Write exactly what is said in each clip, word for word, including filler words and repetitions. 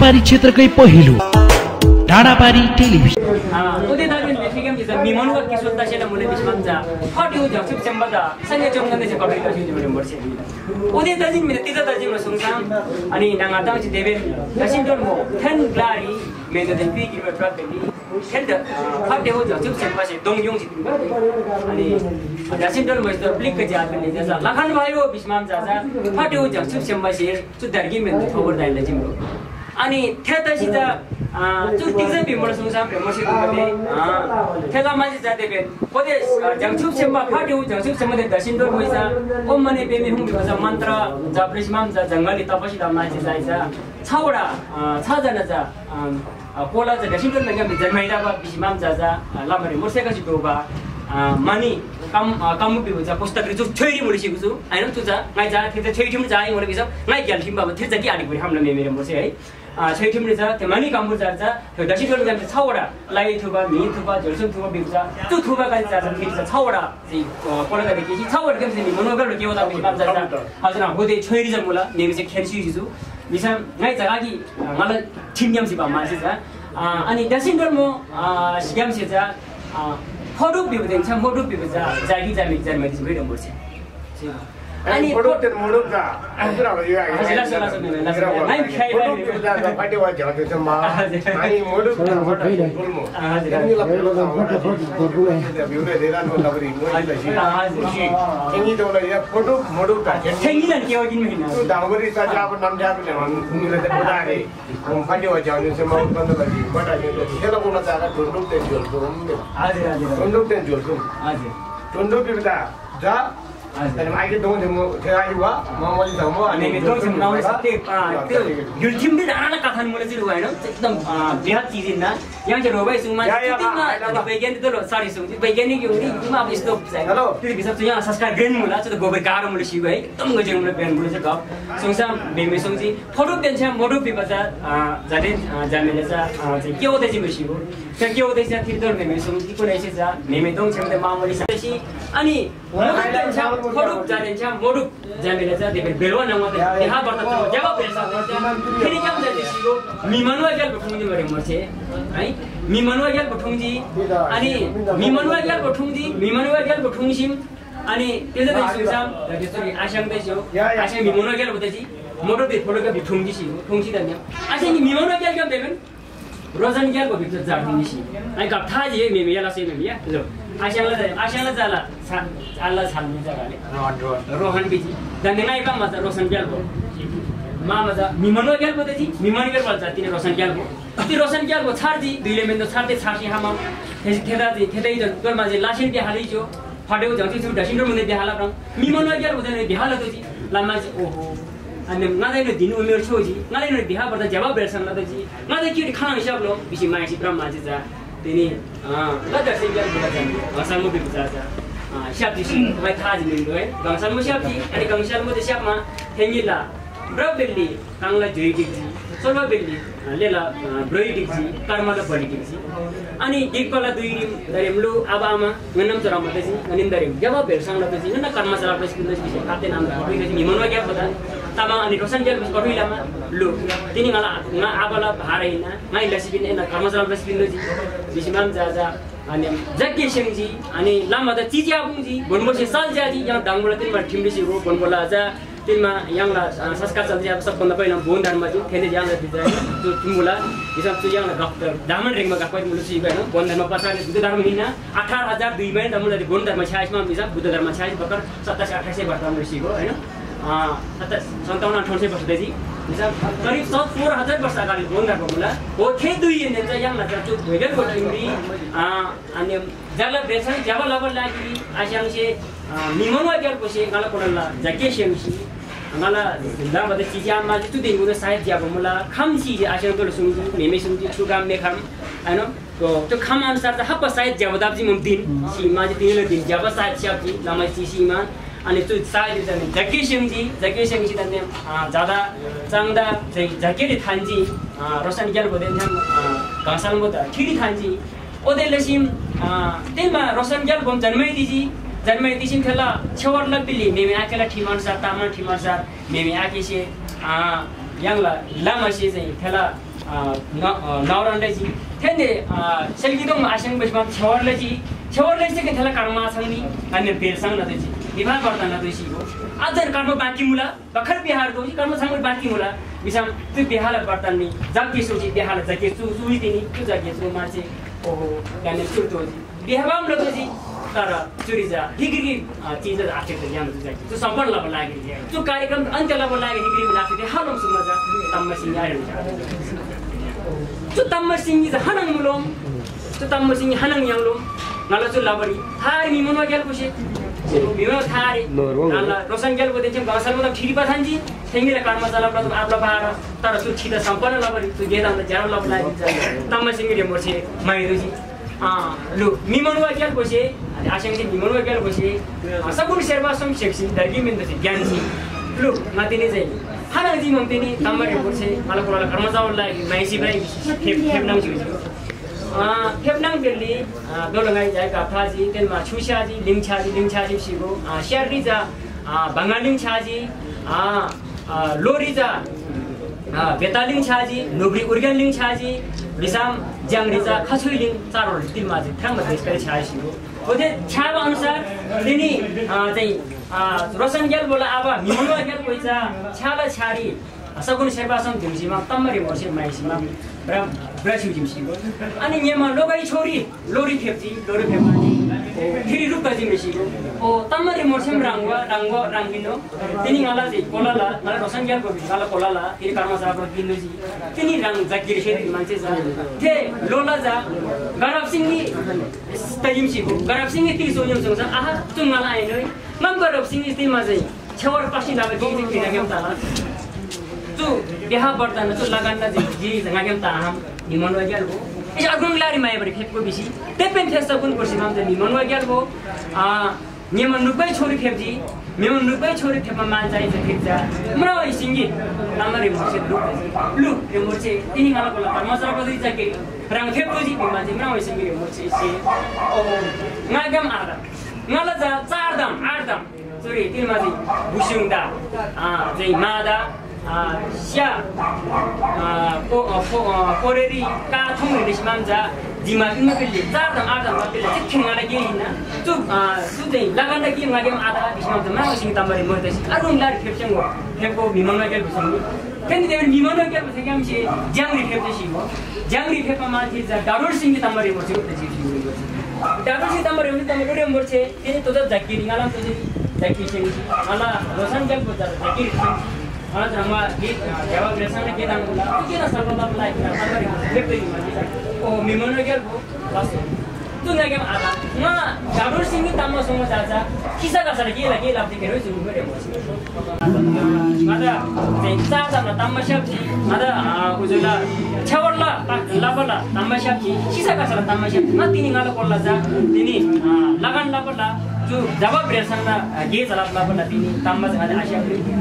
डाँडापारी क्षेत्रकै पहिलो डाँडापारी टेलिभिजन उदय दाबिन बेफिगम जिस मिमनवा किशोर दासेला मुले बिस्मानजा फट्यो जक्सुप चम्बदा सने चोंगने से कबरी दासिन जुरे मर्से उदय दाजिन मिले तिजा दाजिन म सुंसाम अनि नांगा दाउ छि देबे दासिन दोन मो थन ग्लारी मेदे दे पि किबे ट्रक देबी खेद फट्यो जक्सुप चम्बा से दोंगयों छि अनि दासिन दोन मस द ब्लिक के जाबले जसा लखन भयो बिस्मान जाजा फट्यो जक्सुप चम्बा से चु दर्गी में थोबर दाइले जिम्रो अनि थेता सिजा चु तिजा बिमर सुंसाम मसे दुबे थेला माजे जाते बे पदे जंगछुप सेम्बा फाट्यो जंगछुप सेम्बा दे दर्शन दोर मैसा ओम मने बेमे हुम बिसा मन्त्र जाप्रिसमाम जा जंगली तपसी दा माजे जाइसा छवडा छ जना जा कोला जा दर्शन दोर लगा जन्माइदा बा बिसमाम जाजा लामरे मोसेका सिटोबा मानी कम कम बिउ जा पुस्तक रे जो छोइरी मुरि सिगु छु हैन तुजा गाइ जा थिते छोइठिम जाय मोरे बिसा गाइ ग्याल थिम बाबा थिजा कि आडि गुरि हमले मेरे मोसे है छैठिम रे जा ते मानी कामबु जा जा त्यो दर्शन दोर जा छवडा लाई थुबा मि थुबा जलसुन थुबा बिउजा तु थुबा गाइ जा जा फिर छवडा जी कोला गा देखि छवडा केम से मनोगर के वता बिसमाम जा जा हजुर होदे छोइरी जा मुला नेमे से खेल सिजु बिसम गाइ जा गागी मला थिमयम सिबा मासे जा अनि दर्शन दोर मो सिगम से जा फरुप बिउ देन्छ मोडुप बिउ जा जागी जामी जन्म दिस भइरम पर्छ अनि मोडुप त मोडुप जा हजुर अब यो हजुर सला सला नाइ खाइ मोडुप जा पाटे वा झ्याउ छ मा अनि मोडुप त बोल्मो हजुर नि ल बिउ रे देला न लबरी मोइ लसी केनी दोला या फोटो मोडुप ता ठेंगी न के वगिन महिना तु दावरी सा जा अब नाम जा पनि नि ले त बोला रे हम पाटे वा झ्याउ छ मा बन्द लगी बटा नि खेला बोला जागा टोन्डुप ते जोल तो हजुर हजुर टोन्डुप ते जोल तो हजुर टोन्डुप बिउ जा अनि माइके दोन दिन म थेगाइ वा म मलि धमो अनि मे दोन दिन नाउ सते त्यो युलथिम दे डाना कथन मुले चाहिँ होइन एकदम बेहद चीज न यहाँ चाहिँ रोबाइ सुमा त्यतिमा वैज्ञानिक त सरी सुम वैज्ञानिक यो नि म अब यस्तो हेलो त्यो विषय चाहिँ यहाँ संस्कार ग्रेन मुला चाहिँ गोबर गारो मुले सिगो है एकदम गजन मुले पेन मुले चाहिँ गप सुंसा बेमे सुंजी फोटो पेन छ मोडो पिपजा जाने जामेले चाहिँ के होदै चाहिँ सिगो के के होदै चाहिँ थिर दर मेमे सुंजी को रहेछ जा मेमे दोङ छमले मामली ससी अनि फोटो जाने छ मोडो जामेले चाहिँ देबे बेलवा नंगवा त्यहाँ बर्ता जब पेसा फेरि के हुन्छ सिगो मिमनवा गेल बठुङजी मरे मर्छे है मिमनवा गेल बठुङजी अनि मिमनवा गेल बठुङजी मिमनवा गेल बठुङसिम अनि त्यो चाहिँ सुनसाम त्यसरी आशंक दैछौ आशे मिमनवा गेल बतेछि मोटो बे फोटो के बठुङजी सिगो ठुङसी दन्या आशे नि मिमनवा गेल के देबेन रोजन गेल को भित्र जाडुङजी सि अनि कथा जे मेमे याला से मेमे या लो आशंला जाय आशंला जाला आल्ला छाल्नु जगाले रोहन रोहन बिजी दन्या इबा मजा रोशन गेल को मामा जा मिमनवा गेल बतेछि मिमन गेल बल्छ तिने रोशन गेल को ती रोशन गेल को छार्दी दुइले मेन्दो छार्दै छार्सी हामा थेदा दि थेदै जन कर माजे लासिन दि हालै जो फाटेउ जति छु डसिन मुने दि हाला रङ मिमनवा गेल बतेने दि हाला दोजी लामा ओहो अनि नदैन दिन उमेर छोजी नदैन बिहा पर्दा जवाब बेर्सन लदजी नदै के खाना हिसाब लो बिसी माइसी ब्रह्मा जी जा तिनी अ लदर से गेल बुला जान हसन मु बिचा जा शाब्दी सि भाइ थाज मिल गए गंसल मु शाब्दी अनि गंसल मु शाबमा थेंगिला ब्रबेली कांगला जइदिक जी सोलवा बेली लेला ब्रोइदिक जी कर्मला बडिदिक जी अनि एकपला दुई दरेमलु आबामा गनम चराम बतेछि अनि दरेम जवाब बेर्सन लदजी न कर्म चरा प्लस किन जी खाते नाम बिगछि निमनवा गेल पता तामा अनि रोशन गेल कटुइलामा लु तिनी मला न आबला भारेना नाइ लसिबिन एना कर्मचारी लसिबिन जी बिसिमाम जाजा अनि जग्गे सिंह जी अनि लामा त चिजिया बुङ जी बनबोसे सालजा जी यहाँ दाङबुला तिनमा ठिमबिसी रो बनबोला जा तिनमा यहाँला संस्कार चल्दै अब सबभन्दा पहिला बोन धर्म जी थेले ज्यान दिन्छ जो तिमुला हिसाब चाहिँ यहाँ डाक्टर दामन रेङमा गएको मुलु सी हैन बोन धर्म पछाडि बुद्ध धर्म हिना अठार हजार दुई महिना मुला बोन धर्म छयासी मा हिसाब बुद्ध धर्म छयासी बकर सत्ताइस अट्ठाइस वर्ष मुलु सी हो हैन सन्ताउन्न अठाउन्न वर्षदेखि करिब सोह्र हजार वर्ष अगाडि बोन धर्म मुला हो थे दुई ने चाहिँ यहाँ चाहिँ भेगेको टिमरी अनि जला बेसन जब लबल लागि आशांशे निमनवा गेल पोसे गला कोडला जके शेमसी गला दाबा द चिजिया मा जु दिन गुना सायद ज्याब मुला खमसी आशा तो सुन नेमे सुन छु गाम मे खम हैन तो त्यो खम अनुसार त हप सायद ज्याब दाब जी मम दिन सीमा जी तिनले दिन ज्याब सायद स्याब जी लमै सीमा अनि त्यो सायद जने जके शेमजी जके शेमजी तने ज्यादा चांगदा जके थान्जी रोशन गेल बोदेन हम गासाल मो त ठिडी थान्जी ओदेले सिम तेमा रोशन गेल बम जन्मै दिजी जन्मै दिसिन खेला छवर लबिली मेमे आकेला ठिमन सार तामन ठिमन सार मेमे आकेसे यांला लामाशी चाहिँ थेला नवरन्डजी थेने सेल्गिदोङ आशङ बसमा छवरलेजी छवरले चाहिँ थेला कर्मा छंगनी अन्य बेरसंग नदेजी विवाह गर्दा नदेसी हो आज कर्म बाँकी मुला भर्खर बिहार दोजी कर्म छंग बाँकी मुला बिसम त्यो बिहार बर्तन नि जग्गे सोची बिहार जग्गे सु सुई दिनी त्यो जग्गे सु मान्छे ओहो गाने सुर्तोजी बिहाबाम लदोजी तर चुरी जा हिग्री चीज आथे त यहाँ चाहिँ त्यो सम्पन्न लब लागि त्यो कार्यक्रम अन्त्य लब लागि हिग्री लाग्छ त्यो हालम सुन्न जा तम्म सिंह आएर त्यो तम्म सिंह जा हनङ मुलोम त्यो तम्म सिंह हनङ याङलोम नला चु लबरी थार मिमन वगेल पुसे मिमन थार नला रोशन गेल बोते चाहिँ गसल मतलब ठिरी पठान्जी थेंगीले कर्म चला मतलब आपला बाहर तर त्यो छिदा सम्पन्न लबरी त्यो गेदा त ज्यान लब लागि तम्म सिंह रे मोर्छे माइदुजी लु मिमन वगेल पुसे आशंक चाहिँ मिमन वगेल पुसे सगुन शेर्पा सम सेक्सी दर्गी मिन त ज्ञान छि लु मातिने चाहिँ हाना जी मम्तिनी तम्बरे पुसे मला कोला कर्म चावल लागि माइसी भाइ फेप फेपनाङ छि अ फेपनाङ बेली दोलंगाई जाय काफाजी तेलमा छुशाजी लिङछाजी लिङछाजी सिगो शेररी जा बंगालिङ छाजी अ लोरी जा बेतालिङ छाजी नोबरी उर्गनलिङ छाजी बिसाम ज्याङरिजा खछुइलिङ चारो तिलमा चाहिँ थाङ देशकै छाजी हो ओते छाब अनुसार तिनी चाहिँ रोशन गेल बोला अब मिमन गेल पैसा छाला छारी सगुन शेर्पासम दिमसीमा तम्मरे मोर्से माइसीमा र ब्रासिउ दिमसीको अनि यमा लोगाई छोरी लोरी फेप्ची लोरी फेप्ची फेरि रुक्का जिमसीको ओ तम्मरे मोर्सेम रांगवा रांगवा रांगिनो तिनी गला चाहिँ कोलाला मलाई रोशन गेल को गला कोलाला फेरि कर्मचारी बिन्दुजी तिनी रंग जगिर खेती मान्छे जा थे लोला जा गरब सिंहनी तजिमसीको गरब सिंह ती सोयम संग आहा चुङला आइनो मम गरब सिंह स्थितिमा चाहिँ छेवर पसी लागे कि कि नगम ता जो बिहा बर्तन जो लगान चाहिँ जी नगम ता हम निमन वगेल हो ए अगुन लारी माया बरी फेपको बिसी तेपेन फेस सकुन कुर्सी माम चाहिँ निमन वगेल हो आ निमन रुपै छोरी फेपजी निमन रुपै छोरी फेपमा मान चाहिँ चाहिँ जा मरा सिंगी नम्बरे मोसे लु लु यो मोचे तिनी गला कोला कर्मचारी पदि जाके रंग फेपको जी मान्छे मरा सिंगी मोचे से ओ नगम आदा ngala जा चार दाम आठ दाम sorry तिलमा चाहिँ बुसुङदा आ चाहिँ मादा आ स्या आ को कोरेरी का थुङ निस्माम जा जिमा किन पेले चार दाम आठ दाम पेले चिठ्ठी ngala के हिना चु चु चाहिँ लगान के ngagem आधा बिसमा त मा सिंग तम्बरे मोतेसी अरुण लार फेप्छङ फेपको विमानमा गेल बुसुङ फेरि देवन विमानमा गेल बुसुङ काम छे ज्याङरी फेप्छी हो ज्याङरी फेपमा माथि जा डाडोर सिंग तम्बरे मोचे उतछि डाक्टर सी तम्बर एमनी तम्बर रे मोर्चे तिनी तो जक्की निगालाम तो जक्की से मला रोशन जब बता जक्की मला धर्मा गीत जवाब रेसन के दान के ना सर्वदा लाइक तम्बर लेफ्ट नि ओ मिमन गेल बस तु नगेम आला म डाक्टर सिंह तम्मा संग जाजा किसा का सर के लगे लाभ दिखेरो जुरु रे मोर्चे मादा चाहिँ चाचा न तम्मा शब्जी मादा उजुला छवरला लाबला तम्मा शब्जी किसा का सर तम्मा शब्जी म तिनी गाला कोल्ला जा तिनी लगान लाबला जो जवाब रेसन गे चला लाबला तिनी तम्मा जा आशा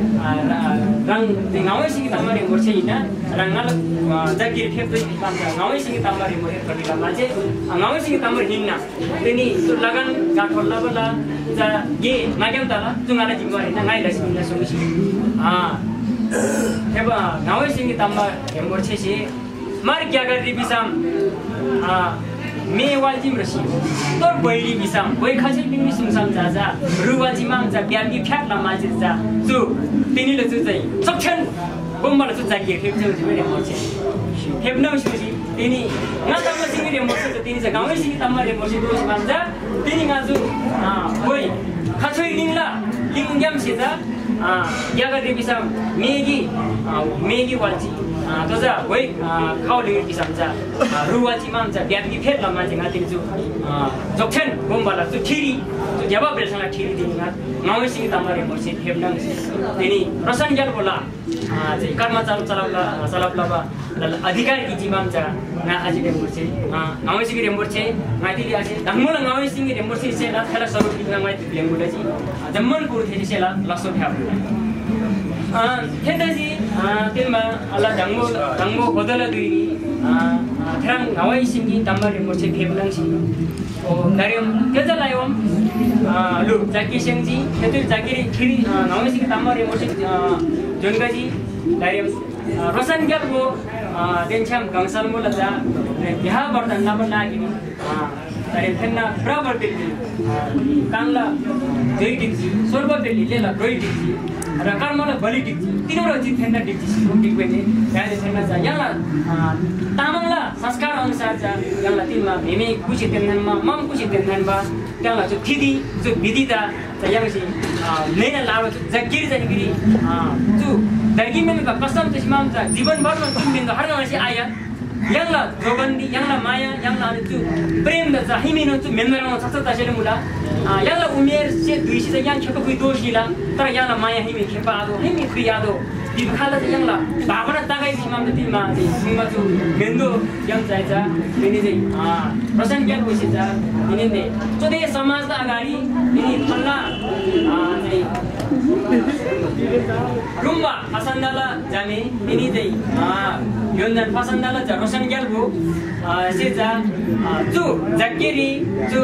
रंग गाउँ सिंह तम्मा रे मोर्चे हिना रंगल जगिर फेप्दै गाउँ सिंह तम्मा रे मोर्चे कटिला मान्छे गाउँ सिंह तम्मा हिन्ना तिनी तो लगान गाठोल लाबला जा गे मागेम तला जुंगाला जिम्मा हिना गाइला सिंह सुमिसी आ हेबा गाउँ सिंह तम्मा रे मोर्चे से मार क्या कर री बिसाम आ मे वालजिम रसी तोर बैली बिसाम बै खासे बिनि सुमसाम जाजा रुवाजी माम जा ब्यागी फ्याक्ला माजे जा जु तिनीले जु चाहिँ सक्छन बोमबल जु जागी फेप्छौ जु रे मोर्चे फेप्नौ सुजी तिनी नतम सिंह रे मोर्चे तिनी जा गाउँ सिंह तम्मा रे मोर्चे दोस माम जा तिनी गाजु आ बै खाछै लिङला लिङग्याम सेजा आ यागा रे बिसाम मेगी मेगी वालजी तोजा वै खाउले किसमजा रुवाची मामजा ब्यागी फेर्ला मान्छे गातिन जु जक्छन बोमबला जु ठिरी जु जवाब रेसन ठिरी दिनिगा गाउँ सिंह तम्मारे मोर्से फेप्नङ तिनी प्रसन गेल बोला चाहिँ कर्मचारी चलाउला चलाउला अधिकार की जिमामजा ना आजिले मोर्से गाउँ सिंह रे मोर्चे माइतिले आसे धंगमला गाउँ सिंह रे मोर्से सेला थला सरो किना माइति बेंगुलाजी जम्मन कुरथे सेला लसो फ्याउ खेताजी तेलमा अल्लाह धंगो धंगो बदला दुई थरंग गावई सिंगी तम्बारे मोर्चे फेप्नङ छि ओ दारियम केजा लायम लु जाकी सिंजी खेतु जाकी खिरी गावई सिंगी तम्बारे मोर्चे जोनगाजी दारियम रोशन गेलको देन्छम गंसल मोलजा बिहा वर्तन नबन लागि तरे फेन्ना बराबर दिल्ली कांगला दुई डिग्री सोर्ब दिल्ली लेला दुई डिग्री र कर्मला बलि डिग्री तीनवटा चिज फेन्ना डिग्री डिग्री पनि याले फेन्ना जा याला तामाङला संस्कार अनुसार जा याला तिनमा मेमे कुछि तेन्नमा मम कुछि तेन्नमा त्याला जो थिदी जो विधिता यामसी नेना लाडो जगिरी जगिरी जो दर्गिमेनका कसम त्यसमाम जा जीवनभरमा तिमीले हर गाउँसी आया यांला जोगन्दी यांला माया यांला जो प्रेम द हिमिनो जो मेमराउन सक्छ तसले मुला यांला उमेर से दुई से yang छको कुइ दोषिला तर यांला माया हिमि खेपा आदो हिमि क्रियादो दिखाला यांला भावना तागाइ सिमाम तिमा सिमा जो मेन्दो yang जायजा तिनी चाहिँ प्रसन्न ज्ञान होइसजा तिनी ने चोदे समाज अगाडि तिनी फल्ला चाहिँ रुम्बा फसन्दाला जाने तिनी चाहिँ योनदान फसन्दाला जा रोशन गेलको सेजा जो जग्गेरी जो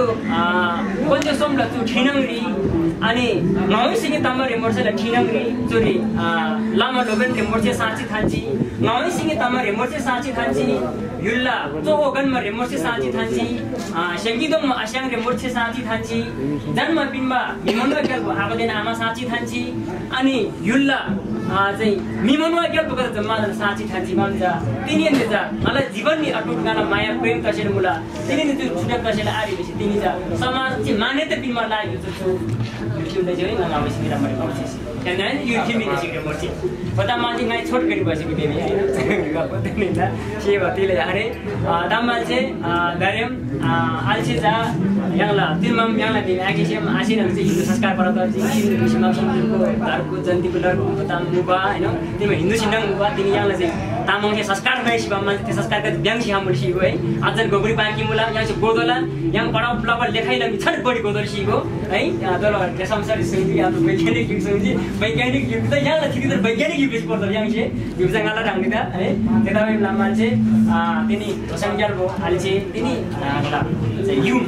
पञ्च सोमला जो ठिनंगरी अनि नौसिङे तमरे मोर्सेला ठिनंगरी जोरी लामा लोबेन रे मोर्से साची थान्ची नौसिङे तमरे मोर्से साची थान्ची युल्ला जो ओगन मरे मोर्से साची थान्ची संगीतम आशाङ रे मोर्से साची थान्ची जन्म पिम्बा मिमनवा गेलको आबदेन आमा साची थान्ची अनि युल्ला चाहिँ मिमनवा गेलको जम्मा साची थान्ची मान्छ तिनीले जा मलाई जीवननी अटुट गाना माया प्रेम कसैले मुला तिनीले त्यो छुटा कसैले आरिबेसी तिनी जा समाज चाहिँ मान्यता पिनमा लाग्यो छु जुन चाहिँ न आवश्यक राम्रो प्रोसेस हैन यो किमिने सिक्रे पर्छ पता मान्छे नाइ छोट गरी बसेको देवी हैन गपते नि त के भतिले अरे दाम मान्छे गरेम आल्छे जा याला तिमम याला देवी आकेसम आसिन हुन्छ हिन्दू संस्कार परत हिन्दू सिमाम सिंहको धारको जन्तीको लरको ताम मुबा हैन तिमी हिन्दू सिंहङ मुबा तिनी याला चाहिँ तामाङले संस्कार गएसी बम त्यो संस्कारका ब्याङसी हाम्रो सिगो है अझन गोबरी बाँकी मुला यहाँ चाहिँ गोदोला यहाँ पढाउ प्लबल लेखाइ लगी छट बढी गोदोल सिगो है दल संसार संगीत या तो वैज्ञानिक युग संगीत वैज्ञानिक युग त यहाँ ठिक त वैज्ञानिक युग पर्छ यहाँ चाहिँ युग जंगाला ढाङ्ने त है त्यता बेला मान्छे तिनी संज्ञाल भो आलिसे तिनी चाहिँ युम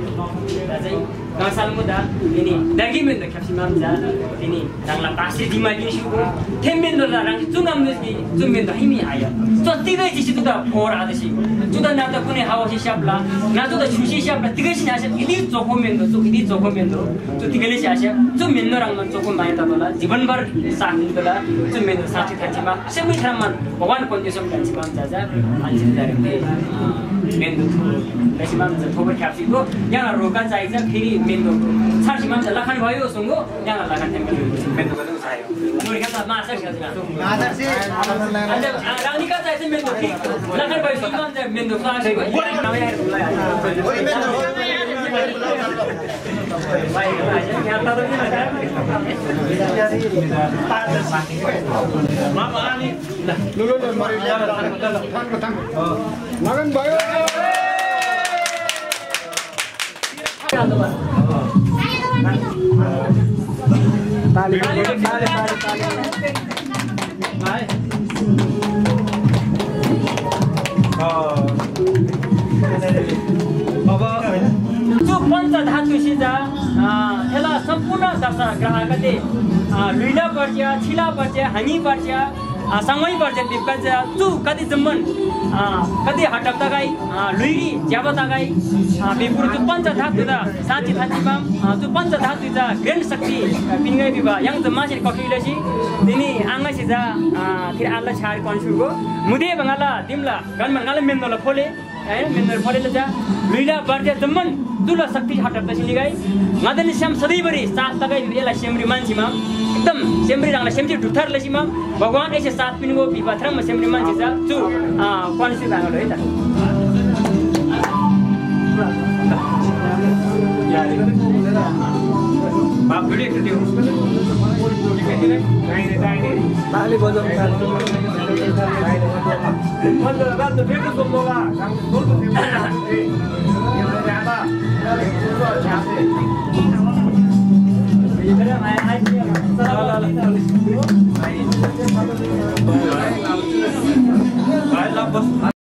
चाहिँ गसाल मुदा तिनी दगिमेन ख्याप्सिमाम जा तिनी राङला पासे दिमा किसिको थेमेन द राङ चुङाम नसकी चुङमेन द हिमी आया जतिगै चिसि त फोर आदसी जुदा ना त कुनै हावा हिसाबला ना त छुसी हिसाबला तिगै सिनासे इदि चोखो मेन द चोखि दि चोखो मेन द चु तिगैले सियासे चु मेन राङमा चोखो माया त तला जीवनभर साथ दिला चु मेन साथी थाचिमा सेमै ठाममा भगवान कन्डिसन थाचिमा जाजा मान्छे दारे मेन द लेसिमाम त थोबर ख्याप्सिको यहाँ रोका चाहिन्छ फेरि मेन्दो छार्सी मान्छे लखान भयो सुंगो यहाँ लखान टेम्पल मेन्दो गर्नु चाहियो मुरी खाता माछा खेल्छ माछा से अनि रानीका चाहिँ मेन्दो लखान भयो सुंगो मान्छे मेन्दो सासे भयो ओइ मेन्दो भाइ यहाँ त मामा अनि लुलो मरि लगन भयो ताली ताली ताली ताली भाइ अब जो पञ्च धातु सिजा एला सम्पूर्ण दशा ग्राहकले लुइला पर्छ छिला पर्छ हानि पर्छ सँगै पर्छ दिपका चु कति जम्मन कति हटक तगाई लुइरी ज्याब तगाई बेपुर जो पञ्च धातु दा साथी थाचिमाम जो पञ्च धातु जा ग्रेन शक्ति पिंगै बिबा yang जमासे ककिलेसी तिनी आंगासी जा फिर आल्ला छार कन्सुको मुदे बंगाला दिमला गनमंगाला मेन्दला फोले है मेन्दर फोले जा लुइला बर्जे जम्मन दुला शक्ति हटक तसिली गाई ngадনি श्याम सधैँभरि साथ तगाई एला सेमरी मान्छेमा एकदम सेमरी राङला सेमजी ढुथर लसीमा भगवान ऐसे साथ पिनको बिपाथ्रम सेमरी मान्छे जा चु कन्सी भागल है त बाप भिडियो खिच्यो ताली बजाउँ मतलब रात फेरि सोल्ला